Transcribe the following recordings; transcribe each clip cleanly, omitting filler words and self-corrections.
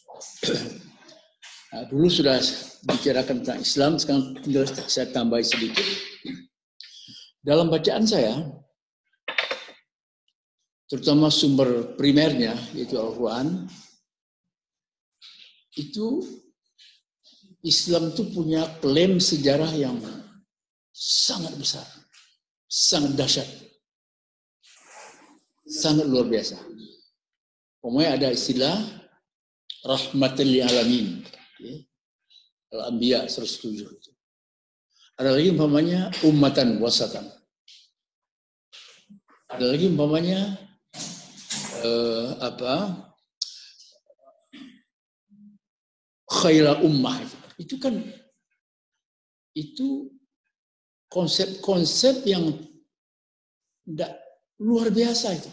Nah, dulu sudah bicarakan tentang Islam, sekarang tinggal saya tambah sedikit. Dalam bacaan saya, terutama sumber primernya, yaitu Al-Quran, itu Islam itu punya klaim sejarah yang sangat besar, sangat dahsyat, sangat luar biasa. Pokoknya ada istilah rahmatan lil alamin. Al-Anbiya 107. Ada lagi umpamanya ummatan wasatan. Ada lagi umpamanya khaira ummah. Itu kan konsep-konsep yang luar biasa itu.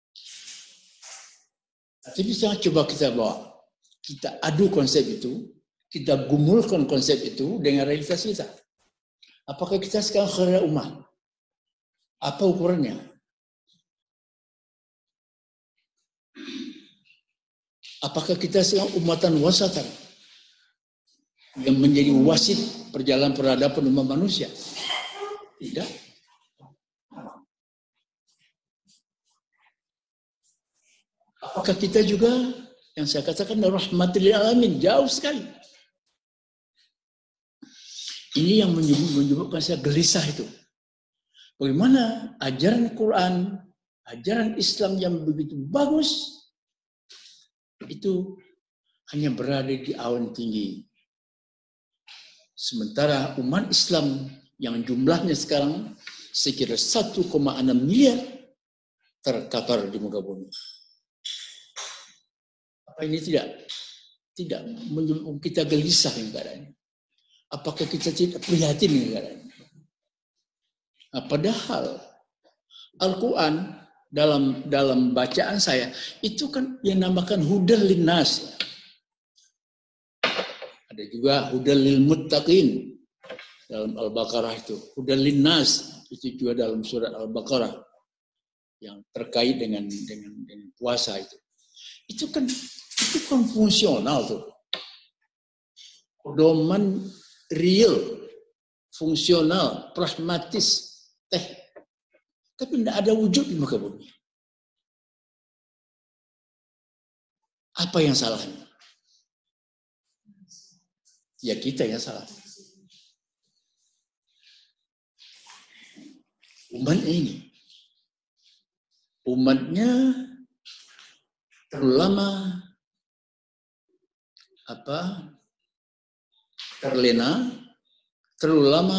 Tapi coba kita bawa, kita adu konsep itu, kita gumulkan konsep itu dengan realitas kita. Apakah kita sekarang khaira ummah? Apa ukurannya? Apakah kita sekarang ummatan wasatan yang menjadi wasit perjalanan peradaban umat manusia? Tidak. Apakah kita juga yang saya katakan rahmatul lil alamin? Jauh sekali. Ini yang menyebabkan saya gelisah itu. Bagaimana ajaran Quran, ajaran Islam yang begitu bagus, itu hanya berada di awan tinggi. Sementara umat Islam yang jumlahnya sekarang sekira 1,6 miliar terkapar di muka bumi. Apa ini tidak menyebabkan kita gelisah dengan keadaannya? Apakah kita tidak prihatin dengan keadaannya? Nah, padahal Al-Quran dalam bacaan saya itu kan yang namakan hudal linnas. Ada juga hudal lil muttaqin dalam Al-Baqarah itu. Hudal linnas itu juga dalam surat Al-Baqarah yang terkait dengan puasa itu. Itu kan fungsional tuh. Pedoman real, fungsional, pragmatis, tapi tidak ada wujud di muka bumi. Apa yang salahnya? Ya kita yang salah. Umatnya terlalu lama terlena, terlalu lama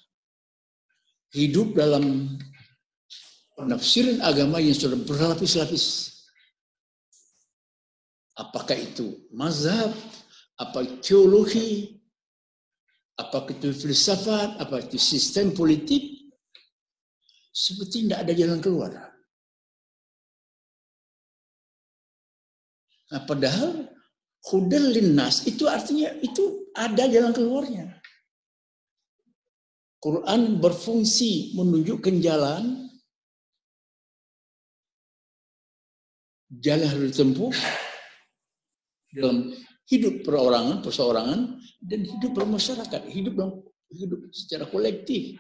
hidup dalam penafsiran agama yang sudah berlapis-lapis. Apakah itu mazhab, apa itu teologi, apakah itu filsafat, apa itu sistem politik, seperti tidak ada jalan keluar. Nah, padahal hudal linnas itu artinya itu ada jalan keluarnya. Quran berfungsi menunjukkan jalan harus ditempuh dalam hidup perseorangan dan hidup bermasyarakat, hidup secara kolektif.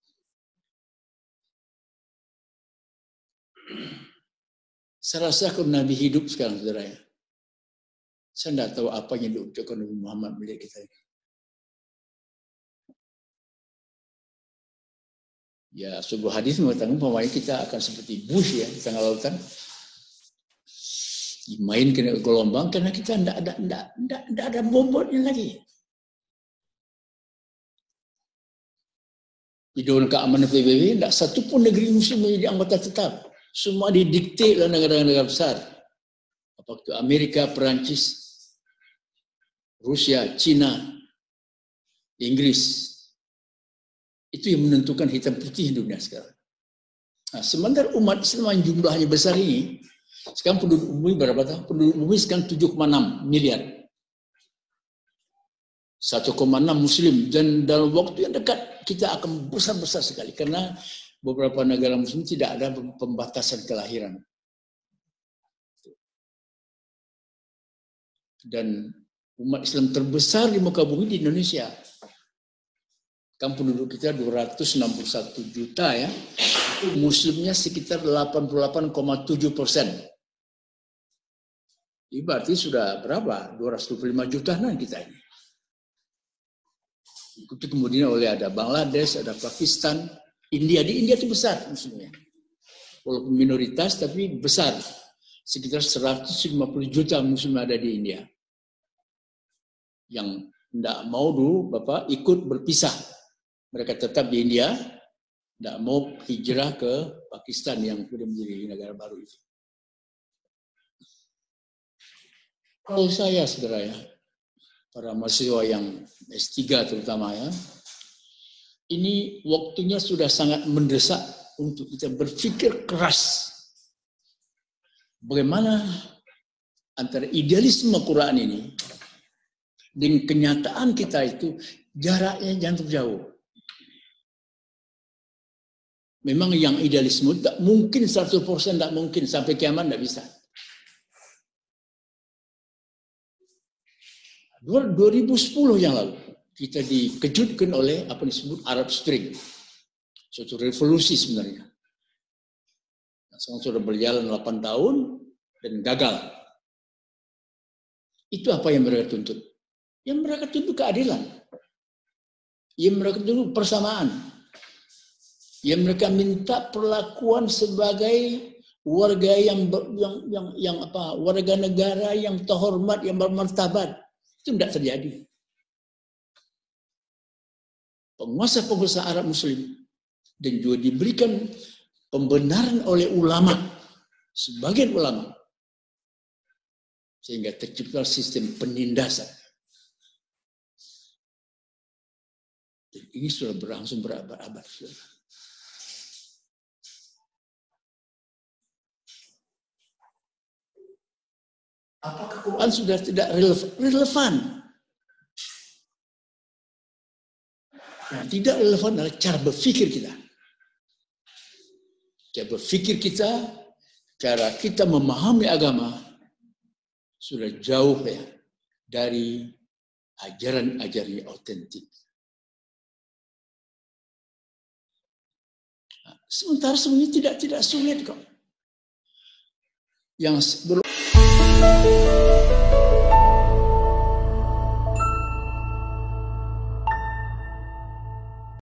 Saya rasa kalau Nabi hidup sekarang, saudara ya, saya tidak tahu apa yang diucapkan Nabi Muhammad melihat kita ini. Ya, sebuah hadis mengatakan bahwa kita akan seperti Bush ya di tengah lautan, dimainkan ke gelombang karena kita tidak ada bobotnya lagi. Di Dewan Keamanan PBB tidak satu pun negeri muslim menjadi anggota tetap. Semua didikte oleh negara-negara besar. Apakah itu Amerika, Perancis, Rusia, Cina, Inggris. Itu yang menentukan hitam putih dunia sekarang. Nah, sementara umat Islam yang jumlahnya besar ini, sekarang penduduk bumi berapa tahu? Penduduk bumi sekarang 7,6 miliar. 1,6 muslim. Dan dalam waktu yang dekat kita akan besar-besar sekali. Karena beberapa negara muslim tidak ada pembatasan kelahiran. dan umat Islam terbesar di muka bumi di Indonesia. Kan penduduk kita 261 juta ya. Muslimnya sekitar 88,7%. Ini berarti sudah berapa? 225 jutaan kita ini. Itu kemudian oleh ada Bangladesh, ada Pakistan, India. Di India itu besar muslimnya. Walaupun minoritas tapi besar. Sekitar 150 juta muslim ada di India. Yang tidak mau dulu Bapak ikut berpisah. Mereka tetap di India, tidak mau hijrah ke Pakistan yang sudah menjadi negara baru itu. Kalau saya saudara ya, para mahasiswa yang S3 terutama ya, ini waktunya sudah sangat mendesak untuk kita berpikir keras. Bagaimana antara idealisme Quran ini dengan kenyataan kita itu jaraknya jangan terjauh. Memang yang idealisme tak mungkin 100% tak mungkin sampai kiamat tidak bisa. 2010 yang lalu kita dikejutkan oleh apa disebut Arab Spring, suatu revolusi sebenarnya. Sekarang sudah berjalan 8 tahun dan gagal. Itu apa yang mereka tuntut? Yang mereka tuntut keadilan. Yang mereka tuntut persamaan. Yang mereka minta perlakuan sebagai warga warga negara yang terhormat, yang bermartabat. Itu tidak terjadi. Penguasa-penguasa Arab Muslim dan juga diberikan pembenaran oleh ulama, sebagian ulama, sehingga tercipta sistem penindasan. Dan ini sudah berlangsung berabad-abad. Apakah Quran sudah tidak relevan? Yang tidak relevan adalah cara berpikir kita. Cara berpikir kita, cara kita memahami agama sudah jauh ya dari ajaran-ajaran otentik. Sementara sebenarnya tidak sulit kok. Yang